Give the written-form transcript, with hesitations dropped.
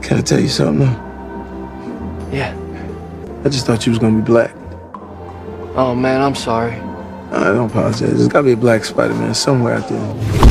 Can I tell you something? Yeah. I just thought you was gonna be black. Oh, man, I'm sorry. I don't apologize. There's gotta be a black Spider-Man somewhere out there.